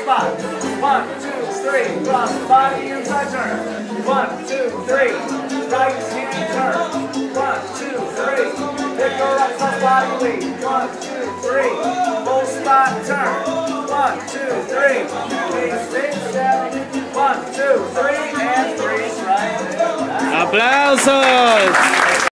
spot. 1, 2, 3, cross the body inside turn. 1, 2, 3, right hand turn. 1, 2, 3, pick her up, cross body lead. 1, 2, 3, full spot turn. 1, 2, 3, 6, 7, 1, 2, 3, and 3 strikes. ¡Aplausos!